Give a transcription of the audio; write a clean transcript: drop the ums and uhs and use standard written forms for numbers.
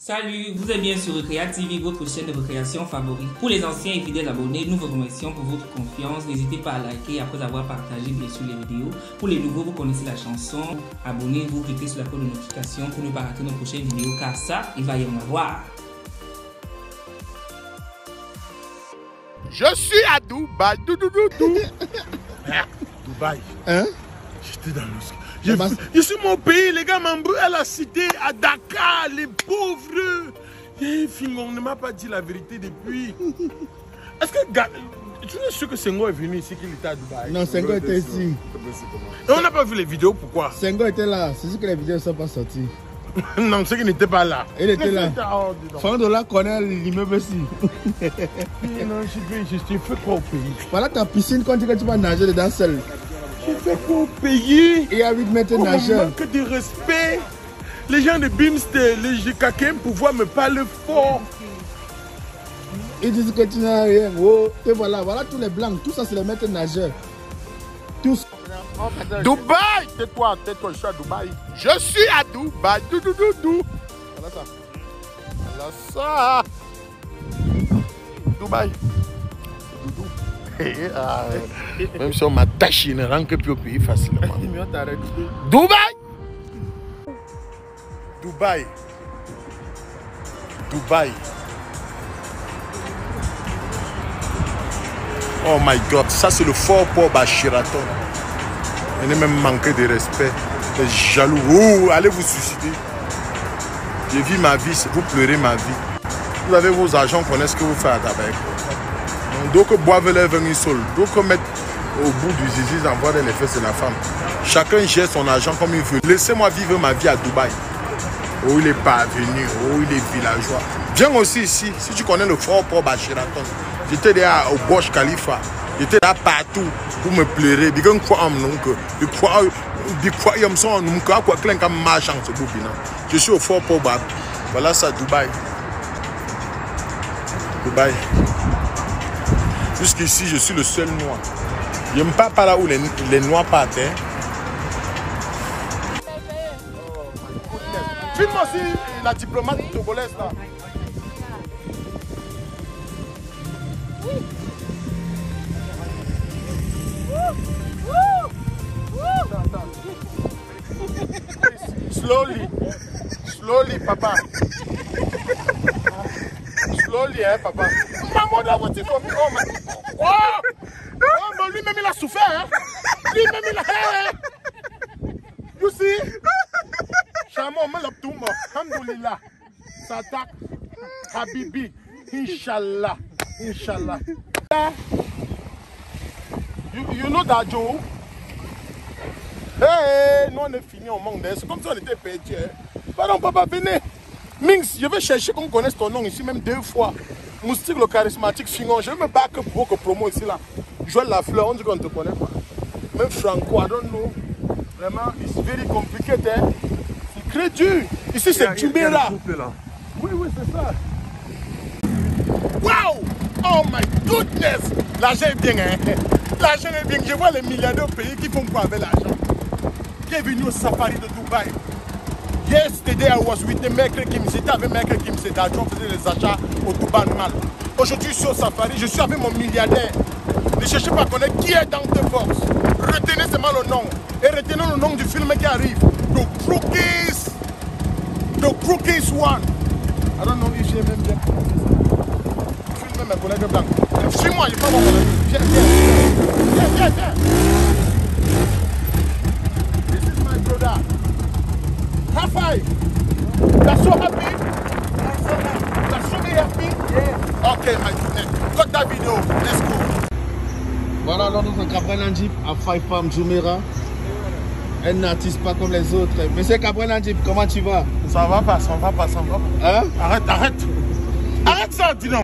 Salut, vous êtes bien sur Recrea TV, votre chaîne de recréation favorite. Pour les anciens et fidèles abonnés, nous vous remercions pour votre confiance. N'hésitez pas à liker après avoir partagé bien sûr les vidéos. Pour les nouveaux, vous connaissez la chanson. Abonnez-vous, cliquez sur la cloche de notification pour ne pas rater nos prochaines vidéos car ça, il va y en avoir. Je suis à Dubaï. Dubaï. Hein? J'étais dans le... Ici, mon pays, les gars m'embrouillent à la cité, à Dakar, les pauvres. On ne m'a pas dit la vérité depuis. Est-ce que... Tu es sûr que Senghor est venu ici, qu'il était à Dubaï? Non, Senghor était ici. Et on n'a pas vu les vidéos, pourquoi? Senghor était là, c'est sûr que les vidéos ne sont pas sorties. Non, c'est qu'il n'était pas là. Il était là. Fandola connaît l'immeuble aussi. Non, je fais quoi au pays? Voilà ta piscine quand tu vas nager dedans seul. Je fais quoi au pays? Il y a 8 mètres de nageur. Manque de respect. Les gens de BIMST, les GKM pouvoir me parler fort. Ils disent que tu n'as rien. Oh, et voilà tous les blancs. Tout ça, c'est les maîtres nageurs. Tous. Dubaï! Tais-toi, je suis à Dubaï. Je suis à Dubaï. Voilà ça. Voilà ça. Dubaï. Même si on m'attache, il ne rentre plus au pays facilement. Dubaï! Dubaï. Dubaï. Oh my God, ça c'est le fort port Bachiraton. Il est même manqué de respect. Les jaloux. Oh, allez vous suicider. Je vis ma vie, vous pleurez ma vie. Vous avez vos agents, connaissez ce que vous faites à Tabac. Donc, boivez les vins seul. Donc, mettre au bout du zizi, envoie les fesses de la femme. Chacun gère son argent comme il veut. Laissez-moi vivre ma vie à Dubaï. Oh, il est parvenu. Oh, il est villageois. Viens aussi ici, si tu connais le fort port Bachiraton. J'étais là au Burj Khalifa. J'étais là partout pour me pleurer. Je suis au fort port Bab. Voilà ça, Dubaï. Dubaï. Jusqu'ici, je suis le seul noir. Je n'aime pas par là où les noirs partent. Filme aussi la diplomate togolaise là. Slowly, papa. Slowly, hein, papa. Maman, la voiture comme oh, my... Oh, lui-même, il a souffert, hein. Lui-même, il a... You see? Chamon, me l'obtoum. Alhamdulillah. Sadak. Habibi. Inshallah. Inshallah. You know that, Joe? Hey, nous on est fini au monde. C'est comme si on était perdu. Pardon, papa, venez. Minx, je vais chercher qu'on connaisse ton nom ici, même 2 fois. Moustique le charismatique Fingon. Je vais me battre pour que promo ici là. Joël la fleur, on dit qu'on ne te connaît pas. Même Franco, I don't know. Vraiment, it's very compliqué. Hein? C'est très dur. Ici, c'est Tubera. Oui, c'est ça. Wow! Oh my goodness! L'argent est bien, hein? L'argent est bien. Je vois les milliardaires au pays qui font quoi avec l'argent. Bienvenue au safari de Dubaï. Yesterday I was with the Maître Kim. J'étais avec Maître Kim. C'est d'argent, on faisait les achats au Dubaï mal. Aujourd'hui, je suis au safari. Je suis avec mon milliardaire. Ne cherchez pas à connaître qui est dans tes forces. Retenez seulement le nom. Et retenez le nom du film qui arrive. The Crookies. The Crookies One. I don't know if j'ai même bien prononcé ça. Le film me connaît de blanc. Suis-moi, il n'est pas mon ami. Viens. Brother. High five. That's so happy. That's so happy. Yeah. Okay, my friend. Cut that video. Let's go. Voilà notre Gabriel Nandjip à Five Farm Jumeirah. Un artiste pas comme les autres. Monsieur Gabriel Nandjip, comment tu vas? Ça va pas. Hein? Arrête ça, dis donc.